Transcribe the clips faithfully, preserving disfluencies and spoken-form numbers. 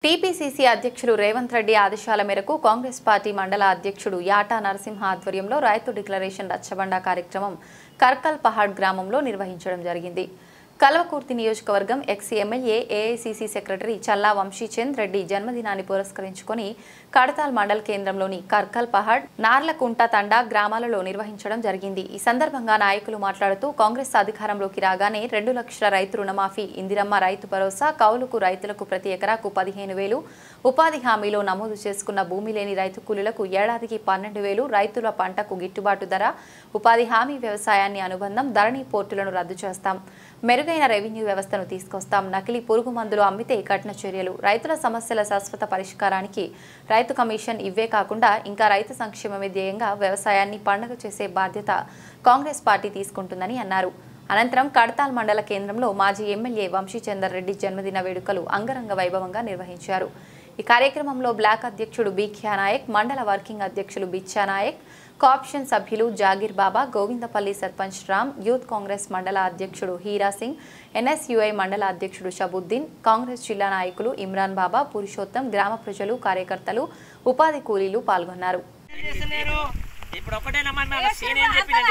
TPCC అధ్యక్షుడు రేవంత్ రెడ్డి ఆదేశాల మేరకు కాంగ్రెస్ పార్టీ మండల అధ్యక్షుడు యాటా నరసింహ ఆధ్వర్యంలో రైతు డిక్లరేషన్ రచ్చబండ కార్యక్రమం కర్కల్ పహాడ్ గ్రామంలో నిర్వహించడం జరిగింది. కల్వకుర్తి నియోజకవర్గం ex MLA AICC secretary Challa Vamshichand Reddy జన్మదినాన్ని పురస్కరించుకొని కడతాల్ మండల కేంద్రంలోని కర్కల్ పహాడ్, నార్లకుంట తండా గ్రామాలలో నిర్వహించడం జరిగింది. ఈ సందర్భంగా నాయకులు మాట్లాడుతూ కాంగ్రెస్ అధికారంలోకి రాగానే రెండు లక్షల రైతు రుణమాఫీ, ఇందిరమ్మ రైతు భరోసా, కౌలుకు రైతులకు ప్రతి ఎకరాకు పదిహేను వేలు, ఉపాధి హామీలో నమోదు చేసుకున్న భూమి లేని రైతు కూలీలకు ఏడాదికి పన్నెండు వేలు, రైతుల పంటకు గిట్టుబాటు ధర, ఉపాధి హామీ వ్యవసాయాన్ని అనుబంధం, ధరణి పోర్టులను రద్దు చేస్తాం, మెరుగైన రెవెన్యూ వ్యవస్థను తీసుకొస్తాం, నకిలీ పురుగు మందులు అమ్మితే కఠిన చర్యలు, రైతుల సమస్యల శాశ్వత పరిష్కారానికి రైతు కమిషన్ ఇవే కాకుండా ఇంకా రైతు సంక్షేమమే ధ్యేయంగా వ్యవసాయాన్ని పండుగ చేసే బాధ్యత కాంగ్రెస్ పార్టీ తీసుకుంటుందని అన్నారు. అనంతరం కడతాల్ మండల కేంద్రంలో మాజీ ఎమ్మెల్యే వంశీచందర్ రెడ్డి జన్మదిన వేడుకలు అంగరంగ వైభవంగా నిర్వహించారు. ఈ కార్యక్రమంలో బ్లాక్ అధ్యక్షుడు బీఖ్యా నాయక్, మండల వర్కింగ్ అధ్యక్షులు బిచ్చా నాయక్, కోఆప్షన్ సభ్యులు జాగీర్ బాబా, గోవిందపల్లి సర్పంచ్ రామ్, యూత్ కాంగ్రెస్ మండల అధ్యక్షుడు హీరా సింగ్, ఎన్ఎస్యుఐ మండల అధ్యక్షుడు షబుద్దీన్, కాంగ్రెస్ జిల్లా నాయకులు ఇమ్రాన్ బాబా, పురుషోత్తం, గ్రామ ప్రజలు, కార్యకర్తలు, ఉపాధి కూలీలు పాల్గొన్నారు. ఇప్పుడు ఒకటేనమ్మా మన సీన్ ఏం చెప్పిందండి,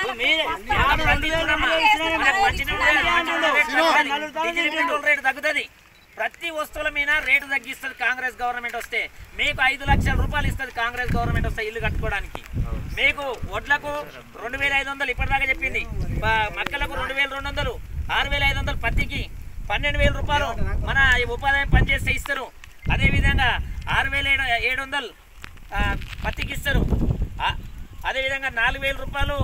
ఇప్పుడు రేటు తగ్గుతుంది, ప్రతి వస్తువుల మీద రేటు తగ్గిస్తుంది కాంగ్రెస్ గవర్నమెంట్ వస్తే. మీకు ఐదు లక్షల రూపాయలు ఇస్తుంది కాంగ్రెస్ గవర్నమెంట్ వస్తే ఇల్లు కట్టుకోవడానికి. మీకు వడ్లకు రెండు వేల ఐదు వందలు ఇప్పటిదాకా చెప్పింది, మక్కలకు రెండు వేల రెండు వందలు, ఆరు వేల ఐదు వందలు, పత్తికి పన్నెండు వేల రూపాయలు మన ఉపాధి పనిచేస్తే ఇస్తారు. అదేవిధంగా ఆరు వేల ఏడు ఏడు వందలు పత్తికి ఇస్తారు. అదేవిధంగా నాలుగు వేల రూపాయలు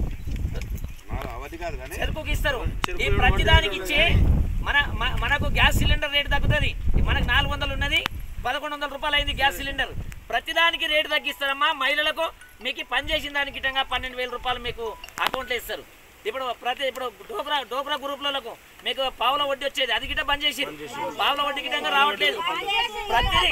చెరుకుకి ఇస్తారు. ఈ ప్రతిదానికి ఇచ్చి మన మనకు గ్యాస్ సిలిండర్ రేటు తగ్గుతుంది. మనకు నాలుగు వందలు ఉన్నది పదకొండు వందల రూపాయలు అయింది గ్యాస్ సిలిండర్. ప్రతిదానికి రేటు తగ్గిస్తారమ్మా. మహిళలకు మీకు పని చేసిన దానికి గిట్టంగా పన్నెండు వేల రూపాయలు మీకు అకౌంట్లో ఇస్తారు. ఇప్పుడు ప్రతి ఇప్పుడు డోబ్రా డోబ్రా గ్రూప్లకు మీకు పావుల వడ్డీ వచ్చేది, అది గిట్ట బంద్ చేసి పావుల వడ్డీ గిట్టంగా రావట్లేదు. ప్రతిదీ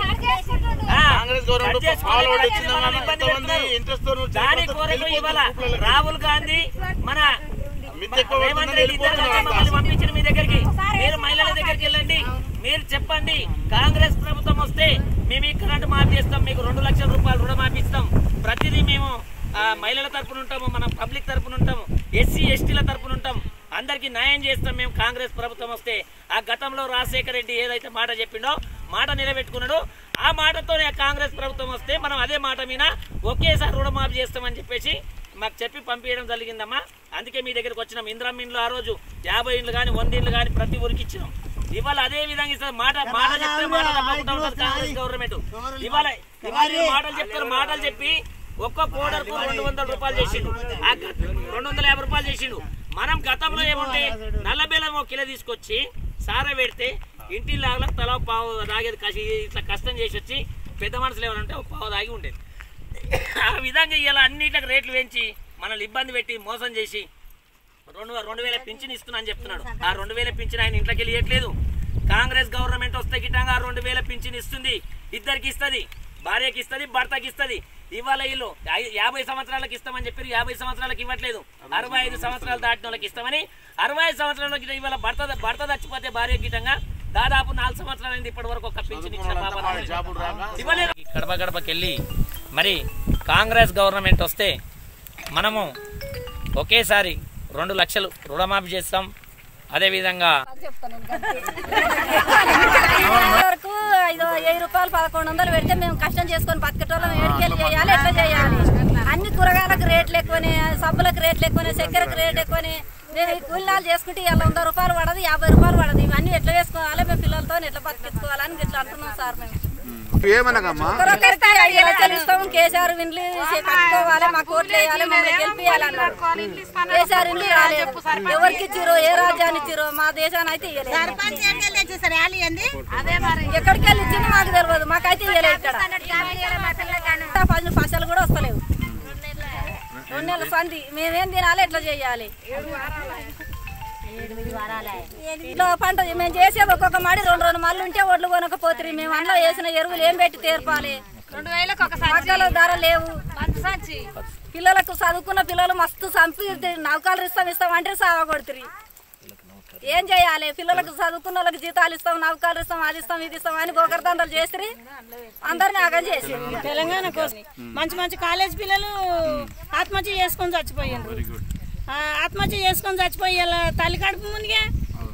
దాని కోరకు ఇవాళ రాహుల్ గాంధీ మన రేవంత్ రెడ్డి పంపించిన మీ దగ్గరికి, మీరు మహిళల దగ్గరికి వెళ్ళండి, మీరు చెప్పండి కాంగ్రెస్ ప్రభుత్వం వస్తే మేము ఈ కరెంటు మాఫీ చేస్తాం, మీకు రెండు లక్షల రూపాయలు రుణమాఫీ ఇస్తాం. ప్రతిదీ మేము మహిళల తరపున ఉంటాము, మనం పబ్లిక్ తరపున ఉంటాము, ఎస్సీ ఎస్టీల తరపున ఉంటాం, అందరికీ న్యాయం చేస్తాం మేము కాంగ్రెస్ ప్రభుత్వం వస్తే. ఆ గతంలో రాజశేఖర రెడ్డి ఏదైతే మాట చెప్పిండో మాట నిలబెట్టుకున్నాడు. ఆ మాటతోనే కాంగ్రెస్ ప్రభుత్వం వస్తే మనం అదే మాట మీద ఒకేసారి రుణమాఫీ చేస్తామని చెప్పేసి మాకు చెప్పి పంపించడం జరిగిందమ్మా. అందుకే మీ దగ్గరకు వచ్చినాం. ఇందిరమ్మ ఇండ్లు ఆ రోజు యాభై ఇండ్లు కానీ వంద ఇండ్లు కానీ ప్రతి ఊరికి ఇచ్చినాం. ఇవాళ అదే విధంగా ఇస్తారు. మాట మాట చెప్తే మాట తప్పకుండా ఉంటుంది కాంగ్రెస్ గవర్నమెంట్. ఇవాళ ఇవాళ మాటలు చెప్తారు, మాటలు చెప్పి ఒక్క కోడర్కు రెండు వందల రూపాయలు చేసిండు, రెండు వందల యాభై రూపాయలు చేసిండు. మనం గతంలో ఏముంటే నల్ల బెల్లం ఒక కిలో తీసుకొచ్చి సారా పెడితే ఇంటి లాగా తల పావు తాగేది, కసి ఇట్లా కష్టం చేసి వచ్చి పెద్ద మనుషులు ఏమంటే ఒక పావు తాగి ఉండేది. ఆ విధంగా ఇలా అన్నిటికి రేట్లు పెంచి మనల్ని ఇబ్బంది పెట్టి మోసం చేసి రెండు రెండు వేల పింఛన్ ఇస్తున్నా అని చెప్తున్నాడు. ఆ రెండు వేల పింఛన్ ఆయన ఇంట్లోకి వెళ్ళట్లేదు. కాంగ్రెస్ గవర్నమెంట్ వస్తే గిట్టంగా రెండు వేల పింఛన్ ఇస్తుంది, ఇద్దరికి ఇస్తుంది, భార్యకి ఇస్తుంది, భర్తకి ఇస్తుంది. ఇవాళ వీళ్ళు యాభై సంవత్సరాలకు ఇస్తామని చెప్పి యాభై సంవత్సరాలకు ఇవ్వట్లేదు, అరవై ఐదు సంవత్సరాలు దాటిన వాళ్ళకి ఇస్తామని. అరవై ఐదు సంవత్సరాలకి ఇవాళ భర్త భర్త చచ్చిపోతే భార్య గిట్టంగా దాదాపు నాలుగు సంవత్సరాలు అయింది ఇప్పటి వరకు ఒక పింఛన్ ఇచ్చిన ఇవ్వలేదు. గడప గడపకి వెళ్ళి మరి కాంగ్రెస్ గవర్నమెంట్ వస్తే మనము ఒకేసారి రెండు లక్షలు రుణమాఫీ చేస్తాం. అదేవిధంగా వరకు ఐదు వెయ్యి రూపాయలు పదకొండు వందలు పెడితే మేము కష్టం చేసుకొని బతికేటోళ్ళం ఏడుకెళ్ళి చేయాలి, ఎట్లా చేయాలి? అన్ని కూరగాయలకు రేట్లు ఎక్కువనే, సబ్బులకు రేట్లు ఎక్కువనే, చక్కెరకు రేట్ ఎక్కువనే. మేము ఈ కూలీనాలు చేసుకుంటే ఇలా వంద రూపాయలు పడదు, యాభై రూపాయలు పడదు. ఇవన్నీ ఎట్లా వేసుకోవాలి? మేము పిల్లలతో ఎట్లా బతికించుకోవాలని ఇట్లా అంటున్నాం సార్. మేము ఇస్తాం, కేసీఆర్ ఇండ్లు కట్టుకోవాలి, మా కోట్లు వేయాలి, మమ్మల్ని గెలిపియాలన్నారు. కేసీఆర్ ఇండ్లు రాలేదు, ఎవరికి ఇచ్చిరో ఏ రాజ్యాన్ని ఇచ్చిరో మా దేశాన్ని అయితే ఇవ్వలేదు. ఎక్కడికి వెళ్ళి ఇచ్చింది మాకు తెలియదు, మాకైతే ఇవ్వలేదు. ఇక్కడ పది పైసలు కూడా వస్తలేవు. రెండు నెలల సంది మేమేం తినాలి, ఎట్లా చేయాలి? ఇట్లా పంట మేము చేసేది ఒక్కొక్క మాడి రెండు రెండు మళ్ళీ ఉంటే ఒడ్లు కొనకపోతే మేము అందులో వేసిన ఎరువులు ఏం పెట్టి తీర్పాలి? మక్కల ధర లేవు. పిల్లలకు చదువుకున్న పిల్లలు మస్తు చంపి నౌకాలు ఇస్తాం ఇస్తాం అంటే సావ కొడుతుంది. ఏం చేయాలి? పిల్లలకు చదువుకున్న వాళ్ళకి జీతాలు ఇస్తాం, నౌకాలు ఇస్తాం, అది ఇస్తాం, ఇది ఇస్తాం అని గోకర్దండలు చేసి అందరిని ఆగం చేసి తెలంగాణ కోసం మంచి మంచి కాలేజ్ పిల్లలు ఆత్మహత్య చేసుకొని చచ్చిపోయారు. ఆత్మహత్య చేసుకొని చచ్చిపోయి తల్లి కడుపు ముందుగా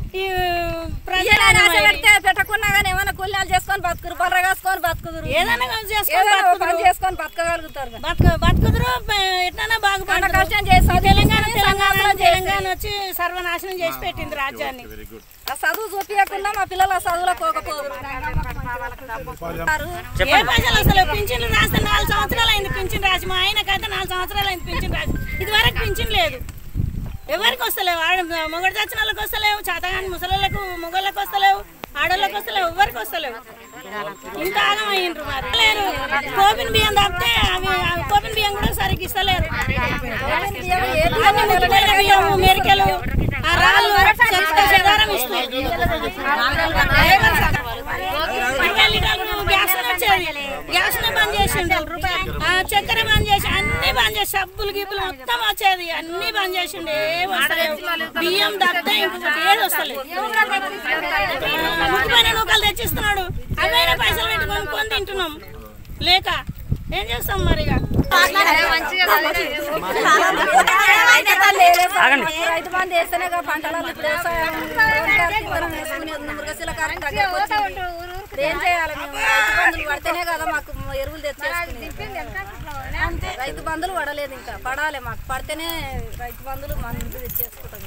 పెడితే పెట్టకున్నా కానీ ఏమైనా కూలీలు చేసుకొని బతుకురు, బర్ర కాసుకొని బతుకుదురు, ఏదైనా చేసుకొని బతకగలుగుతారు, బతుకుదురు. ఎట్లా బాగుపడ కష్టం చేస్తాం. తెలంగాణ తెలంగాణ తెలంగాణ వచ్చి సర్వనాశనం చేసి పెట్టింది రాజ్యాన్ని. ఆ చదువు చూపించకుండా మా పిల్లలు ఆ చదువులో పోకపోరు. ఏ పైసలు అసలు పింఛన్లు రాస్తే నాలుగు సంవత్సరాలు అయింది పింఛన్ రాసి. మా ఆయనకైతే నాలుగు సంవత్సరాలు అయింది పింఛన్ రాసి. ఇది వరకు పింఛన్ లేదు. ఎవరికి వస్తలేవు. ఆడ మొగడు చచ్చిన వాళ్ళకి వస్తలేవు, చేతగాని ముసలిళ్ళకు మొగళ్ళకి వస్తలేవు, ఆడోళ్ళకి వస్తలేవు, ఎవరికి వస్తలేవు. ఇంత ఆగం అయ్యిండ్రు. మరి లేరు కోపిన్ బియ్యం తప్పితే అవి కోపిన్ బియ్యం కూడా సరిగ్గా ఇస్తలేరు. బియ్యం మెరికలు ఆ రాళ్ళు చెదారం ఇస్తుంది. గ్యాస్ వచ్చేది, గ్యాస్ బంద్ చేసిండు. చక్కెర బంద్ చేసి అన్ని బంద్ చేసి సబ్బులు గిబ్బులు మొత్తం వచ్చేది అన్ని బంద్ చేసిండు. ఏ వస్తలేవు. బియ్యం తప్పితే ఇంకొకటి ఏది వస్తలేదు. ముప్పై నూకలు తెచ్చిస్తున్నాడు. అవైనా పైసలు పెట్టి కొనుక్కొని తింటున్నాం లేక ఏం చేస్తాం మరి. రైతు బంధు వేస్తేనే పంటలు ఏం చేయాలి? రైతు బంధులు పడితేనే కదా మాకు ఎరువులు తెచ్చేసుకుని. రైతు బంధులు పడలేదు, ఇంకా పడాలి. మాకు పడితేనే రైతు బంధులు మందు తెచ్చేసుకుంటాం.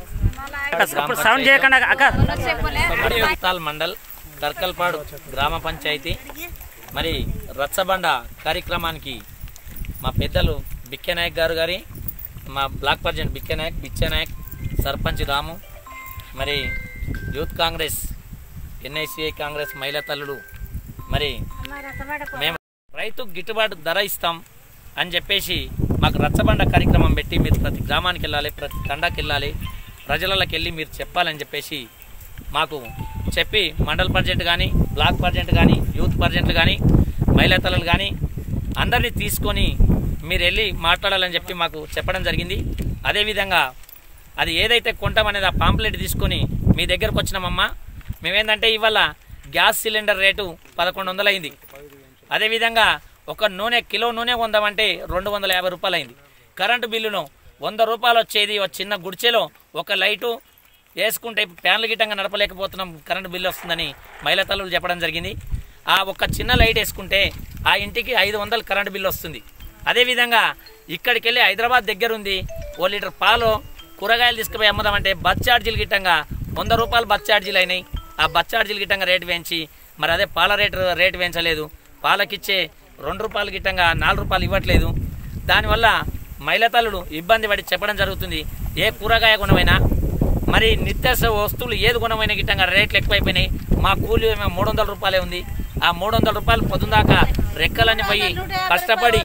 మండల్ కర్కల్పాడు గ్రామ పంచాయతీ మరి రచ్చబండ కార్యక్రమానికి మా పెద్దలు బిక్కే నాయక్ గారు గారి మా బ్లాక్ ప్రెసిడెంట్ బిక్కే నాయక్ బిచ్చే నాయక్ సర్పంచ్ రాము మరి యూత్ కాంగ్రెస్ ఎన్ఐసిఐ కాంగ్రెస్ మహిళా తల్లులు మరి మేము రైతు గిట్టుబాటు ధర ఇస్తాం అని చెప్పేసి మాకు రచ్చబండ కార్యక్రమం పెట్టి మీరు ప్రతి గ్రామానికి వెళ్ళాలి, ప్రతి తండాకి వెళ్ళాలి, ప్రజలకి వెళ్ళి మీరు చెప్పాలని చెప్పేసి మాకు చెప్పి మండల్ ప్రెసిడెంట్ కానీ బ్లాక్ ప్రెసిడెంట్ కానీ యూత్ ప్రెసిడెంట్లు కానీ మహిళా తల్లులు కానీ అందరినీ తీసుకొని మీరు వెళ్ళి మాట్లాడాలని చెప్పి మాకు చెప్పడం జరిగింది. అదేవిధంగా అది ఏదైతే కొంటామనేది ఆ పాంప్లెట్ తీసుకొని మీ దగ్గరకు వచ్చినామమ్మా. మేమేంటంటే ఇవాళ గ్యాస్ సిలిండర్ రేటు పదకొండు వందలు అయింది. అదేవిధంగా ఒక నూనె కిలో నూనె కొందామంటే రెండు వందల యాభై రూపాయలు అయింది. కరెంటు బిల్లును వంద రూపాయలు వచ్చేది ఒక చిన్న గుడిచెలో ఒక లైటు వేసుకుంటే ఫ్యాన్లు గిట్టంగా నడపలేకపోతున్నాం, కరెంటు బిల్లు వస్తుందని మహిళా తల్లులు చెప్పడం జరిగింది. ఆ ఒక చిన్న లైట్ వేసుకుంటే ఆ ఇంటికి ఐదు వందలు కరెంటు బిల్లు వస్తుంది. అదేవిధంగా ఇక్కడికి వెళ్ళి హైదరాబాద్ దగ్గర ఉంది ఓ లీటర్ పాలు కూరగాయలు తీసుకుపోయి అమ్ముదామంటే బస్ ఛార్జీలు గిట్టంగా వంద రూపాయలు బస్ ఛార్జీలు అయినాయి. ఆ బస్ ఛార్జీలు గిట్టంగా రేటు వేయించి మరి అదే పాల రేటు రేటు వేయించలేదు. పాలకిచ్చే రెండు రూపాయలు గిట్టంగా నాలుగు రూపాయలు ఇవ్వట్లేదు. దానివల్ల మహిళా తల్లులు ఇబ్బంది పడి చెప్పడం జరుగుతుంది. ఏ కూరగాయ గుణమైనా మరి నిత్యావసర వస్తువులు ఏది గుణమైన గిట్టంగా రేట్లు ఎక్కువైపోయినాయి. మా కూలి మూడు వందల రూపాయలే ఉంది. ఆ మూడు వందల రూపాయలు పొద్దుదాకా రెక్కలన్నీ పోయి కష్టపడి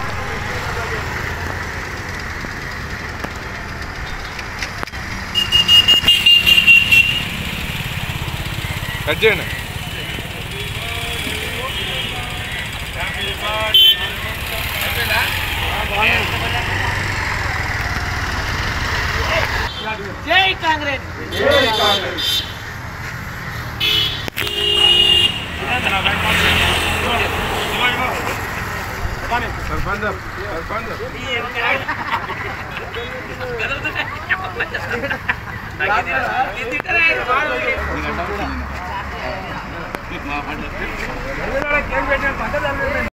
కట్టేయండి. జై కాంగ్రెస్, జై కాంగ్రెస్. సర్పంచ్ సర్పంచ్